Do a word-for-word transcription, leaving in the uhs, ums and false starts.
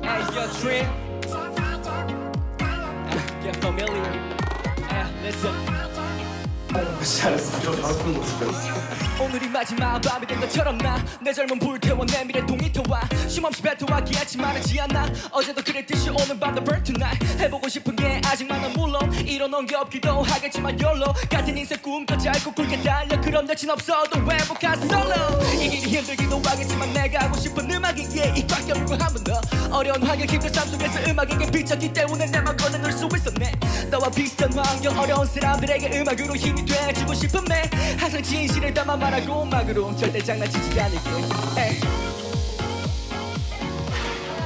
As your dream Get familiar Listen 잘했어. 저 잘했으면 좋겠어. 오늘이 마지막 밤이 된 것처럼 나 내 젊은 불태워 내 미래 동이터와 쉼없이 뱉어왔기 했지 말하지 않나 어제도 그랬듯이 오늘 밤도 burn tonight 해보고 싶은 게 아직 많아 물론 이뤄놓은 게 없기도 하겠지만 YOLO 같은 인생 꿈꿔 짧고 굵게 달려 그런 여친 없어도 행복한 solo 이 길이 힘들기도 하겠지만 내가 하고 싶은 음악이기에 입 꽉 깨물고 한 번 더 어려운 환경 힘든 삶 속에서 음악에게 비쳤기 때문에 내맘 꺼내놓을 수 있었네 너와 비슷한 환경 어려운 사람들에게 음악으로 힘이 돼주고 싶은 매 항상 진실을 담아 말하고 음악으로 절대 장난치지 않을게 에이.